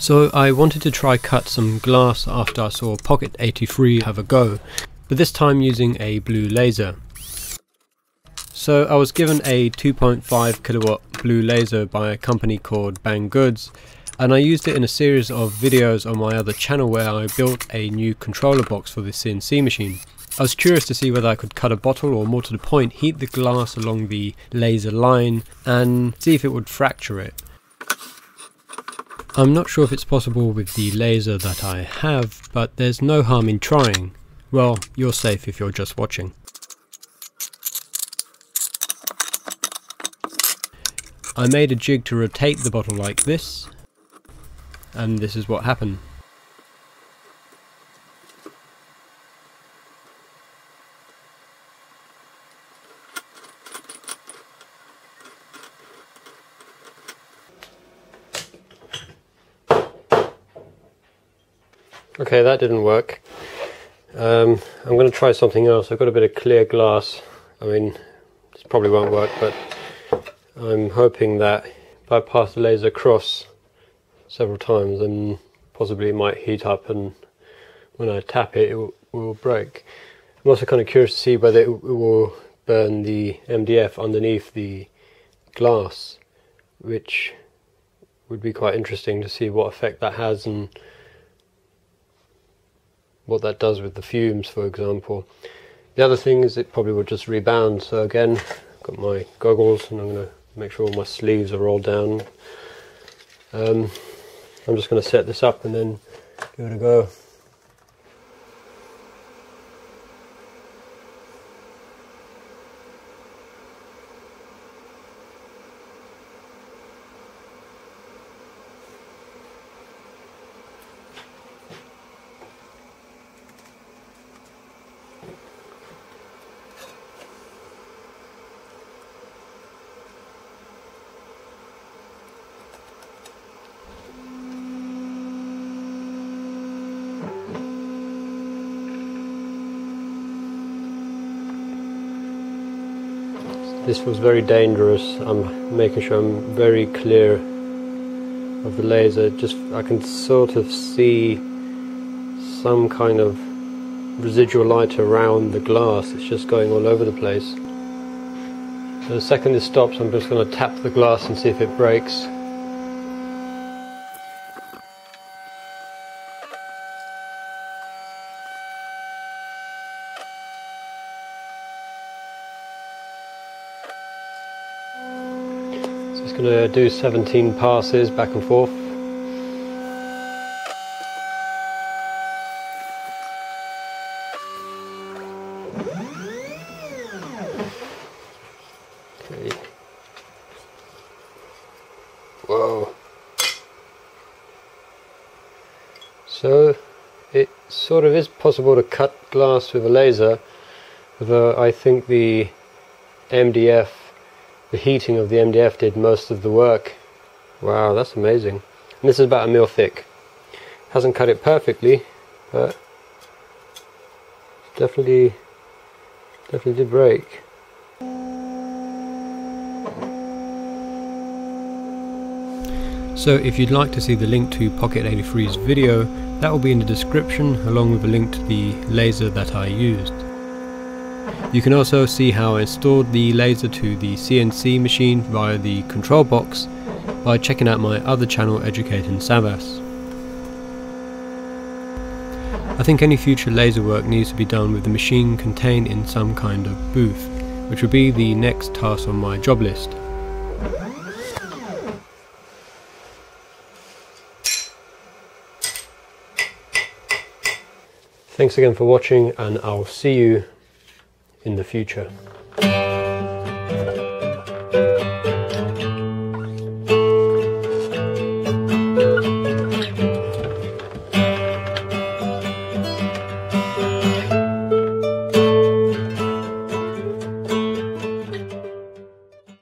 So I wanted to try cut some glass after I saw Pocket 83 have a go, but this time using a blue laser. So I was given a 2.5 kilowatt blue laser by a company called Banggood, and I used it in a series of videos on my other channel where I built a new controller box for the CNC machine. I was curious to see whether I could cut a bottle, or more to the point, heat the glass along the laser line and see if it would fracture it. I'm not sure if it's possible with the laser that I have, but there's no harm in trying. Well, you're safe if you're just watching. I made a jig to rotate the bottle like this, and this is what happened. Okay, that didn't work. I'm going to try something else. I've got a bit of clear glass. I mean, this probably won't work, but I'm hoping that if I pass the laser across several times, then possibly it might heat up, and when I tap it, it will break. I'm also kind of curious to see whether it will burn the MDF underneath the glass, which would be quite interesting to see what effect that has and what that does with the fumes, for example. The other thing is it probably would just rebound, so again, I've got my goggles and I'm going to make sure all my sleeves are rolled down. I'm just going to set this up and then give it a go. This was very dangerous. I'm making sure I'm very clear of the laser. Just I can sort of see some kind of residual light around the glass. It's just going all over the place. So the second this stops, I'm just going to tap the glass and see if it breaks. Going to do 17 passes back and forth. Okay. Whoa. So it sort of is possible to cut glass with a laser, although I think the heating of the MDF did most of the work. Wow, that's amazing. And this is about 1 mil thick. Hasn't cut it perfectly, but definitely did break. So if you'd like to see the link to Pocket 83's video, that will be in the description, along with a link to the laser that I used. You can also see how I installed the laser to the CNC machine via the control box by checking out my other channel, Educating Savas. I think any future laser work needs to be done with the machine contained in some kind of booth, which would be the next task on my job list. Thanks again for watching, and I'll see you in the future.